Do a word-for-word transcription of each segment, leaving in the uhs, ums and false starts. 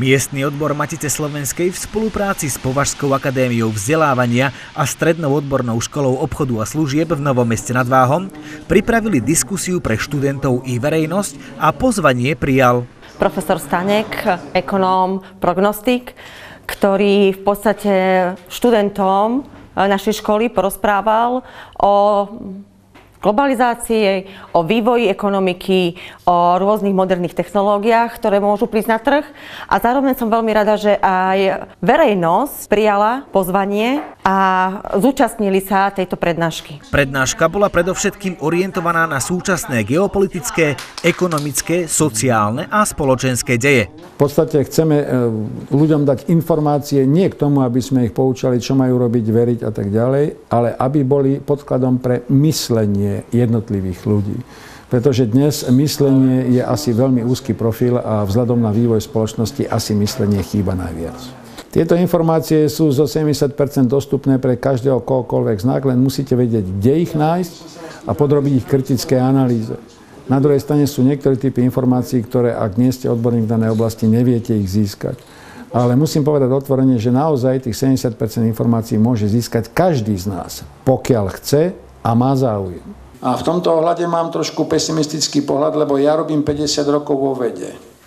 Miestny odbor Matice Slovenskej v spolupráci s Považskou akadémiou vzdelávania a Strednou odbornou školou obchodu a služieb v Novom Meste nad Váhom pripravili diskusiu pre študentov i verejnosť a pozvanie prijal profesor Stanek, ekonóm, prognostik, ktorý v podstate študentom našej školy porozprával o globalizácii, o vývoji ekonomiky, o rôznych moderných technológiách, ktoré môžu prísť na trh. A zároveň som veľmi rada, že aj verejnosť prijala pozvanie a zúčastnili sa tejto prednášky. Prednáška bola predovšetkým orientovaná na súčasné geopolitické, ekonomické, sociálne a spoločenské deje. V podstate chceme ľuďom dať informácie nie k tomu, aby sme ich poučali, čo majú robiť, veriť a tak ďalej, ale aby boli podkladom pre myslenie jednotlivých ľudí. Pretože dnes myslenie je asi veľmi úzky profil a vzhľadom na vývoj spoločnosti asi myslenie chýba najviac. Tieto informácie sú zo sedemdesiat percent dostupné pre každého kohokoľvek znak, len musíte vedieť, kde ich nájsť a podrobiť ich kritické analýze. Na druhej strane sú niektoré typy informácií, ktoré, ak nie ste odborník v danej oblasti, neviete ich získať. Ale musím povedať otvorene, že naozaj tých sedemdesiat percent informácií môže získať každý z nás, pokiaľ chce a má záujem. A v tomto ohľade mám trošku pesimistický pohľad, lebo ja robím päťdesiat rokov vo vede.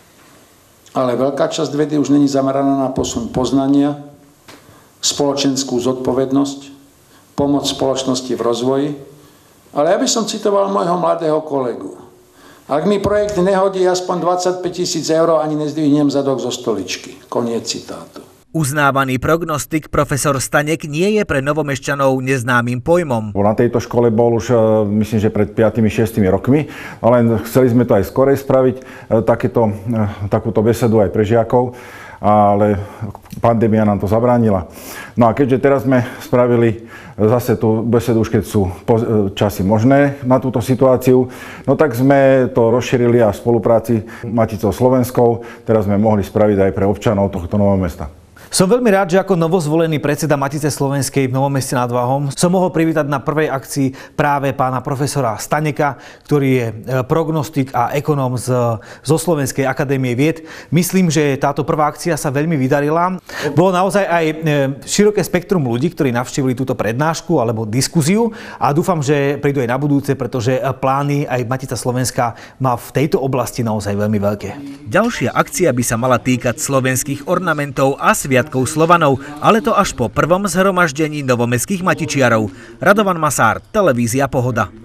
Ale veľká časť vedy už není zameraná na posun poznania, spoločenskú zodpovednosť, pomoc spoločnosti v rozvoji. Ale ja by som citoval môjho mladého kolegu. Ak mi projekt nehodí aspoň dvadsaťpäť tisíc eur, ani nezdvihnem zadok zo stoličky. Koniec citátu. Uznávaný prognostik profesor Stanek nie je pre Novomešťanov neznámym pojmom. Na tejto škole bol už, myslím, že pred piatimi šiestimi rokmi, ale chceli sme to aj skorej spraviť, takéto, takúto besedu aj pre žiakov, ale pandémia nám to zabránila. No a keďže teraz sme spravili zase tú besedu, už keď sú časy možné na túto situáciu, no tak sme to rozšírili a v spolupráci s Maticou Slovenskou teraz sme mohli spraviť aj pre občanov tohto Nového Mesta. Som veľmi rád, že ako novozvolený predseda Matice Slovenskej v Novom Meste nad Váhom som mohol privítať na prvej akcii práve pána profesora Staneka, ktorý je prognostik a ekonóm z, zo Slovenskej akadémie vied. Myslím, že táto prvá akcia sa veľmi vydarila. Bolo naozaj aj široké spektrum ľudí, ktorí navštívili túto prednášku alebo diskuziu a dúfam, že prídu aj na budúce, pretože plány aj Matica Slovenská má v tejto oblasti naozaj veľmi veľké. Ďalšia akcia by sa mala týkať slovenských ornamentov a sviatkov Slovanov, ale to až po prvom zhromaždení novomestských matičiarov. Radovan Masár, televízia Pohoda.